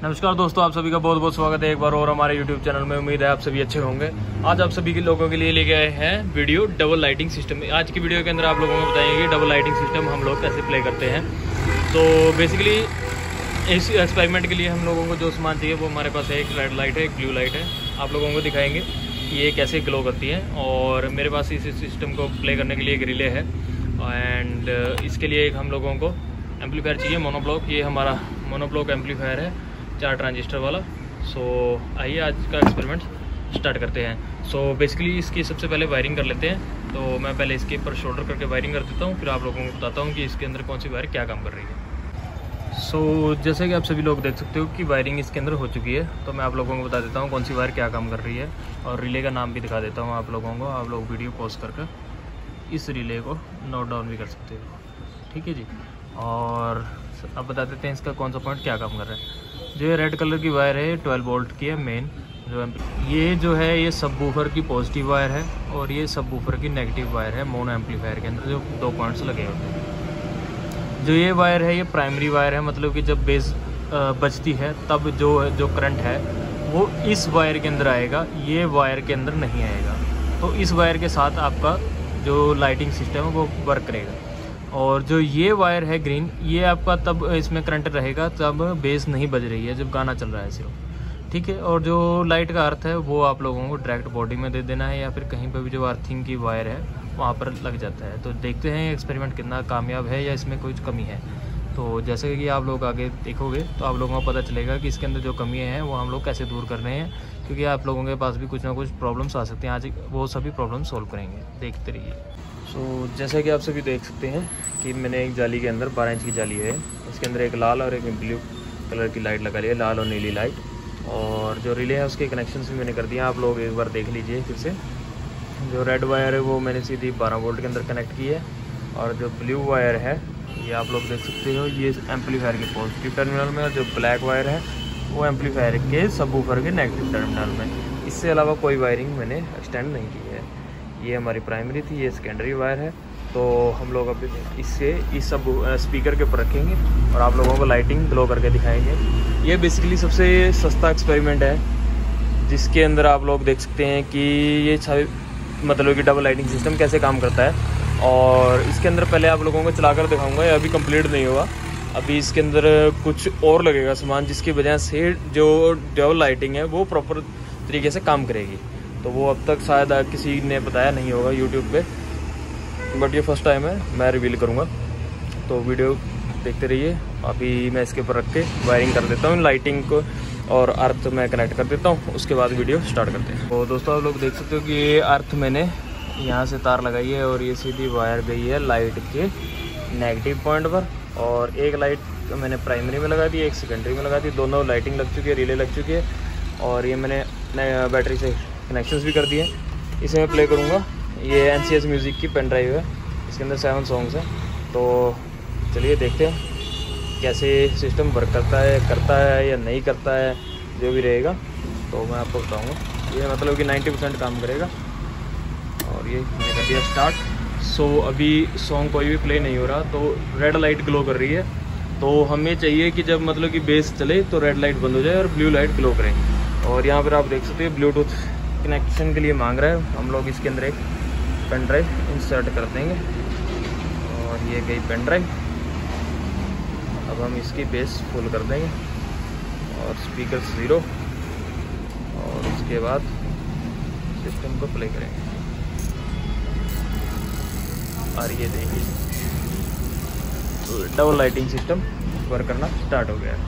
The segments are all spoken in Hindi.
नमस्कार दोस्तों, आप सभी का बहुत बहुत स्वागत है एक बार और हमारे YouTube चैनल में। उम्मीद है आप सभी अच्छे होंगे। आज आप सभी के लोगों के लिए लेके आए हैं वीडियो डबल लाइटिंग सिस्टम। आज की वीडियो के अंदर आप लोगों को बताएंगे डबल लाइटिंग सिस्टम हम लोग कैसे प्ले करते हैं। तो बेसिकली इस एक्सपेरिमेंट के लिए हम लोगों को जो सामान चाहिए वो हमारे पास है। एक रेड लाइट है, एक ब्लू लाइट है। आप लोगों को दिखाएंगे कि ये कैसे ग्लो करती है। और मेरे पास इस सिस्टम को प्ले करने के लिए एक रिले है एंड इसके लिए एक हम लोगों को एम्पलीफायर चाहिए, मोनोब्लॉक। ये हमारा मोनोब्लॉक एम्पलीफायर है, 4 ट्रांजिस्टर वाला। सो आइए आज का एक्सपेरिमेंट स्टार्ट करते हैं। सो बेसिकली इसकी सबसे पहले वायरिंग कर लेते हैं। तो मैं पहले इसके ऊपर शोल्डर करके वायरिंग कर देता हूँ, फिर आप लोगों को बताता हूँ कि इसके अंदर कौन सी वायर क्या काम कर रही है। सो जैसे कि आप सभी लोग देख सकते हो कि वायरिंग इसके अंदर हो चुकी है। तो मैं आप लोगों को बता देता हूँ कौन सी वायर क्या काम कर रही है और रिले का नाम भी दिखा देता हूँ आप लोगों को। आप लोग वीडियो पॉज करके इस रिले को नोट डाउन भी कर सकते हो, ठीक है जी। और अब बता देते हैं इसका कौन सा पॉइंट क्या काम कर रहा है। जो ये रेड कलर की वायर है 12 वोल्ट की है मेन। ये जो है ये सब वूफर की पॉजिटिव वायर है और ये सब वूफर की नेगेटिव वायर है मोनो एम्पलीफायर के अंदर जो 2 पॉइंट्स लगे होते हैं। जो ये वायर है ये प्राइमरी वायर है, मतलब कि जब बेस बजती है तब जो करंट है वो इस वायर के अंदर आएगा, ये वायर के अंदर नहीं आएगा। तो इस वायर के साथ आपका जो लाइटिंग सिस्टम है वो वर्क करेगा। और जो ये वायर है ग्रीन, ये आपका तब इसमें करंट रहेगा तब बेस नहीं बज रही है, जब गाना चल रहा है सिर्फ, ठीक है। और जो लाइट का अर्थ है वो आप लोगों को डायरेक्ट बॉडी में दे देना है या फिर कहीं पर भी जो अर्थिंग की वायर है वहाँ पर लग जाता है। तो देखते हैं एक्सपेरिमेंट कितना कामयाब है या इसमें कुछ कमी है। तो जैसे कि आप लोग आगे देखोगे तो आप लोगों को पता चलेगा कि इसके अंदर जो कमी है वो हम लोग कैसे दूर कर रहे हैं, क्योंकि आप लोगों के पास भी कुछ ना कुछ प्रॉब्लम्स आ सकते हैं। आज वो सभी प्रॉब्लम सॉल्व करेंगे, देखते रहिए। सो जैसे कि आप सभी देख सकते हैं कि मैंने एक जाली के अंदर 12 इंच की जाली है, इसके अंदर एक लाल और एक ब्लू कलर की लाइट लगा ली है, लाल और नीली लाइट। और जो रिले है उसके कनेक्शन भी मैंने कर दिया, आप लोग एक बार देख लीजिए फिर से। जो रेड वायर है वो मैंने सीधी 12 वोल्ट के अंदर कनेक्ट की है और जो ब्लू वायर है ये आप लोग देख सकते हो ये एम्पलीफायर के पॉजिटिव टर्मिनल में, और जो ब्लैक वायर है वो एम्पलीफायर के सबवूफर के नेगेटिव टर्मिनल में। इससे अलावा कोई वायरिंग मैंने एक्सटेंड नहीं की है। ये हमारी प्राइमरी थी, ये सेकेंडरी वायर है। तो हम लोग अभी इससे इस सब स्पीकर के ऊपर रखेंगे और आप लोगों को लाइटिंग ग्लो करके दिखाएंगे। ये बेसिकली सबसे सस्ता एक्सपेरिमेंट है जिसके अंदर आप लोग देख सकते हैं कि ये मतलब कि डबल लाइटिंग सिस्टम कैसे काम करता है। और इसके अंदर पहले आप लोगों को चलाकर दिखाऊंगा, ये अभी कंप्लीट नहीं हुआ। अभी इसके अंदर कुछ और लगेगा सामान जिसकी वजह से जो डबल लाइटिंग है वो प्रॉपर तरीके से काम करेगी। तो वो अब तक शायद किसी ने बताया नहीं होगा यूट्यूब पे, बट ये फर्स्ट टाइम है, मैं रिवील करूँगा। तो वीडियो देखते रहिए। अभी मैं इसके ऊपर रख के वायरिंग कर देता हूँ लाइटिंग को और अर्थ मैं कनेक्ट कर देता हूँ, उसके बाद वीडियो स्टार्ट करते हैं। तो दोस्तों आप लोग देख सकते हो कि ये अर्थ मैंने यहाँ से तार लगाई है और ये सीधी वायर गई है लाइट के नेगेटिव पॉइंट पर। और एक लाइट मैंने प्राइमरी में लगा दी, एक सेकेंडरी में लगा दी, दोनों लाइटिंग लग चुकी है, रिले लग चुकी है। और ये मैंने बैटरी से कनेक्शंस भी कर दिए। इसे मैं प्ले करूँगा। ये NCS म्यूज़िक की पेन ड्राइव है, इसके अंदर 7 सॉन्ग्स हैं। तो चलिए देखते हैं कैसे सिस्टम वर्क करता है या नहीं करता है, जो भी रहेगा तो मैं आपको बताऊँगा। ये मतलब कि 90% काम करेगा। और ये मैंने कर दिया स्टार्ट। सो अभी सॉन्ग कोई भी प्ले नहीं हो रहा, तो रेड लाइट ग्लो कर रही है। तो हमें चाहिए कि जब मतलब कि बेस चले तो रेड लाइट बंद हो जाए और ब्लू लाइट ग्लो करें। और यहाँ पर आप देख सकते हैं ब्लूटूथ कनेक्शन के लिए मांग रहा है। हम लोग इसके अंदर एक पेन ड्राइव इंसर्ट कर देंगे और ये गई पेन ड्राइव। अब हम इसकी बेस फुल कर देंगे और स्पीकर 0 और उसके बाद सिस्टम को प्ले करेंगे। और ये देखिए डबल लाइटिंग सिस्टम वर्क करना स्टार्ट हो गया है।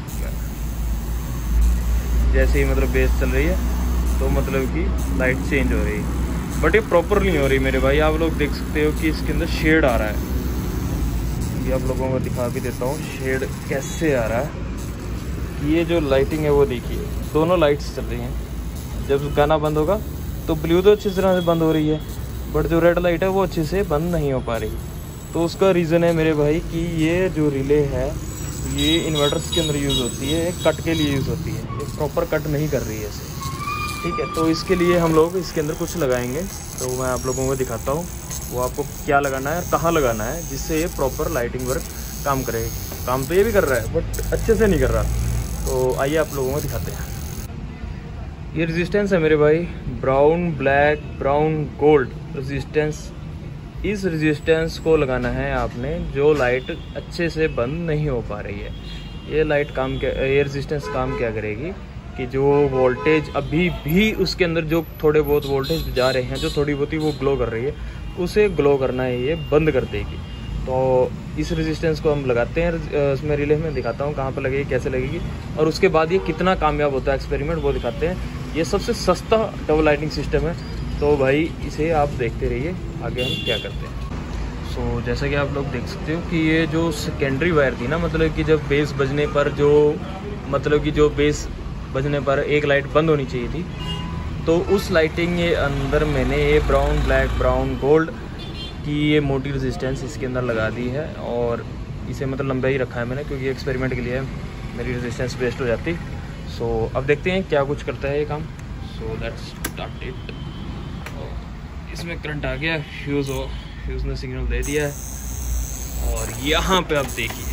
जैसे ही मतलब बेस चल रही है तो मतलब कि लाइट चेंज हो रही है, बट ये प्रॉपर नहीं हो रही मेरे भाई। आप लोग देख सकते हो कि इसके अंदर शेड आ रहा है। ये आप लोगों को दिखा भी देता हूँ शेड कैसे आ रहा है। ये जो लाइटिंग है वो देखिए, दोनों लाइट्स चल रही हैं। जब गाना बंद होगा तो ब्लू तो अच्छी तरह से बंद हो रही है, बट जो रेड लाइट है वो अच्छे से बंद नहीं हो पा रही। तो उसका रीज़न है मेरे भाई कि ये जो रिले है ये इन्वर्टर्स के अंदर यूज़ होती है, कट के लिए यूज़ होती है, ये प्रॉपर कट नहीं कर रही है इसे, ठीक है। तो इसके लिए हम लोग इसके अंदर कुछ लगाएंगे, तो मैं आप लोगों को दिखाता हूँ वो आपको क्या लगाना है और कहाँ लगाना है, जिससे ये प्रॉपर लाइटिंग वर्क काम करे। काम तो ये भी कर रहा है बट अच्छे से नहीं कर रहा। तो आइए आप लोगों को दिखाते हैं। ये रेजिस्टेंस है मेरे भाई, brown black brown gold resistance. इस रेजिस्टेंस को लगाना है आपने जो लाइट अच्छे से बंद नहीं हो पा रही है। ये लाइट ये रेजिस्टेंस काम क्या करेगी कि जो वोल्टेज अभी भी उसके अंदर जो थोड़े बहुत वोल्टेज जा रहे हैं, जो थोड़ी बहुत ही वो ग्लो कर रही है, उसे ग्लो करना है ये बंद कर देगी। तो इस रेजिस्टेंस को हम लगाते हैं, उसमें रिले में दिखाता हूँ कहाँ पर लगेगी, कैसे लगेगी, और उसके बाद ये कितना कामयाब होता है एक्सपेरिमेंट वो दिखाते हैं। ये सबसे सस्ता डबल लाइटिंग सिस्टम है, तो भाई इसे आप देखते रहिए आगे हम क्या करते हैं। सो जैसा कि आप लोग देख सकते हो कि ये जो सेकेंडरी वायर थी ना, मतलब कि जब बेस बजने पर जो बेस बजने पर एक लाइट बंद होनी चाहिए थी, तो उस लाइटिंग के अंदर मैंने ये ब्राउन ब्लैक ब्राउन गोल्ड की ये मोटी रेजिस्टेंस इसके अंदर लगा दी है। और इसे मतलब लंबा ही रखा है मैंने, क्योंकि एक्सपेरिमेंट के लिए मेरी रेजिस्टेंस वेस्ट हो जाती। सो अब देखते हैं क्या कुछ करता है ये काम। So let's start it. इसमें करंट आ गया, फ्यूज़ ने सिग्नल दे दिया है, और यहाँ पे अब देखिए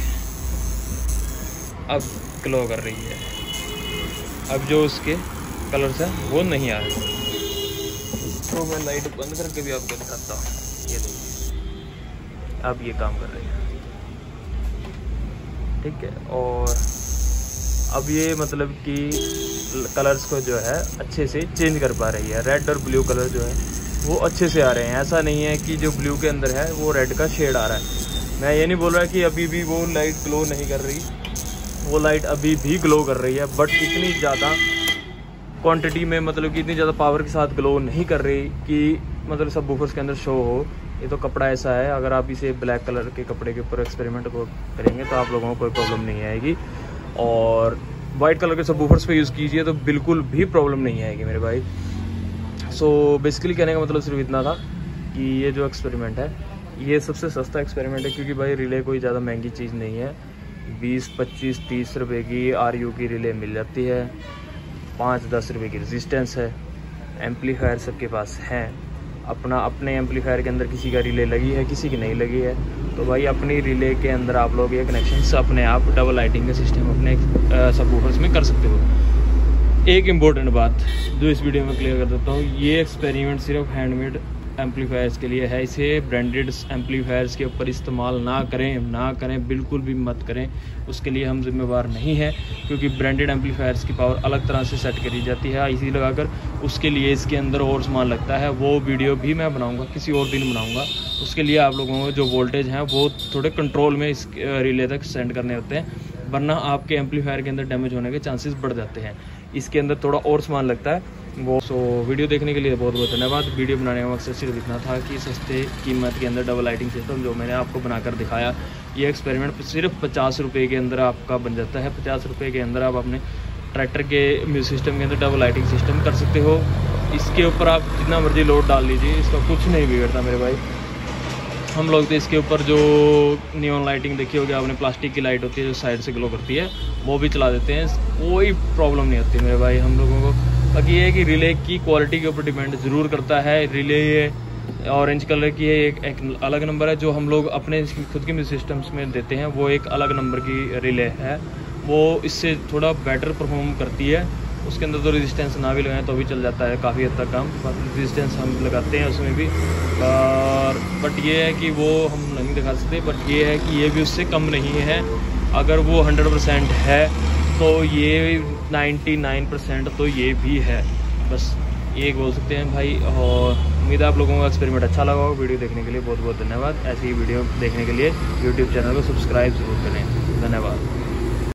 अब ग्लो कर रही है। अब जो उसके कलर्स हैं वो नहीं आ रहे, तो मैं लाइट बंद करके भी आपको दिखाता हूँ। ये देखिए अब ये काम कर रही है, ठीक है। और अब ये मतलब कि कलर्स को जो है अच्छे से चेंज कर पा रही है। रेड और ब्लू कलर जो है वो अच्छे से आ रहे हैं। ऐसा नहीं है कि जो ब्लू के अंदर है वो रेड का शेड आ रहा है। मैं ये नहीं बोल रहा कि अभी भी वो लाइट ग्लो नहीं कर रही, वो लाइट अभी भी ग्लो कर रही है, बट इतनी ज़्यादा क्वांटिटी में, मतलब कि इतनी ज़्यादा पावर के साथ ग्लो नहीं कर रही कि मतलब सब बूफर्स के अंदर शो हो। ये तो कपड़ा ऐसा है, अगर आप इसे ब्लैक कलर के कपड़े के ऊपर एक्सपेरिमेंट को करेंगे तो आप लोगों को कोई प्रॉब्लम नहीं आएगी, और वाइट कलर के सब बूफर्स पे यूज़ कीजिए तो बिल्कुल भी प्रॉब्लम नहीं आएगी मेरे भाई। सो बेसिकली कहने का मतलब सिर्फ इतना था कि ये जो एक्सपेरिमेंट है ये सबसे सस्ता एक्सपेरिमेंट है, क्योंकि भाई रिले कोई ज़्यादा महंगी चीज़ नहीं है। 20, 25, 30 रुपये की RU की रिले मिल जाती है, 5-10 रुपये की रेजिस्टेंस है। एम्पलीफायर सबके पास हैं, अपने एम्पलीफायर के अंदर किसी का रिले लगी है, किसी की नहीं लगी है, तो भाई अपनी रिले के अंदर आप लोग ये कनेक्शन अपने आप डबल लाइटिंग का सिस्टम अपने सबवूफर्स में कर सकते हो। एक इम्पोर्टेंट बात जो इस वीडियो में क्लियर कर देता हूँ, ये एक्सपेरिमेंट सिर्फ हैंडमेड एम्पलीफायर्स के लिए है। इसे ब्रांडेड एम्पलीफायर्स के ऊपर इस्तेमाल ना करें, बिल्कुल भी मत करें। उसके लिए हम जिम्मेवार नहीं हैं, क्योंकि ब्रांडेड एम्पलीफायर्स की पावर अलग तरह से सेट करी जाती है IC लगाकर। उसके लिए इसके अंदर और सामान लगता है, वो वीडियो भी मैं बनाऊंगा, किसी और दिन बनाऊंगा। उसके लिए आप लोगों को जो वोल्टेज हैं वो थोड़े कंट्रोल में इस रिले तक सेंड करने होते हैं, वरना आपके एम्पलीफायर के अंदर डैमेज होने के चांसेस बढ़ जाते हैं। इसके अंदर थोड़ा और सामान लगता है वो। सो वीडियो देखने के लिए बहुत बहुत धन्यवाद। वीडियो बनाने का मकसद सिर्फ इतना था कि सस्ते कीमत के अंदर डबल लाइटिंग सिस्टम जो मैंने आपको बनाकर दिखाया, ये एक्सपेरिमेंट सिर्फ 50 रुपये के अंदर आपका बन जाता है। 50 रुपये के अंदर आप अपने ट्रैक्टर के म्यूजिक सिस्टम के अंदर डबल लाइटिंग सिस्टम कर सकते हो। इसके ऊपर आप जितना मर्जी लोड डाल लीजिए, इसका कुछ नहीं बिगड़ता मेरे भाई। हम लोग तो इसके ऊपर जो नियॉन लाइटिंग देखी होगी आपने, प्लास्टिक की लाइट होती है जो साइड से ग्लो करती है, वो भी चला देते हैं, कोई प्रॉब्लम नहीं होती मेरे भाई हम लोगों को। बाकी ये है कि रिले की क्वालिटी के ऊपर डिपेंड ज़रूर करता है। रिले ये ऑरेंज कलर की है, एक अलग नंबर है। जो हम लोग अपने खुद के म्यूजिक सिस्टम्स में देते हैं वो एक अलग नंबर की रिले है, वो इससे थोड़ा बेटर परफॉर्म करती है। उसके अंदर तो रेजिस्टेंस ना भी लगाएं तो भी चल जाता है काफ़ी हद तक काम, रेजिस्टेंस हम लगाते हैं उसमें भी। और बट ये है कि वो हम नहीं दिखा सकते, बट ये है कि ये भी उससे कम नहीं है। अगर वो 100% है तो ये 99% तो ये भी है, बस ये बोल सकते हैं भाई। और उम्मीद है आप लोगों का एक्सपेरिमेंट अच्छा लगा होगा। वीडियो देखने के लिए बहुत बहुत धन्यवाद। ऐसी ही वीडियो देखने के लिए यूट्यूब चैनल को सब्सक्राइब जरूर करें। धन्यवाद।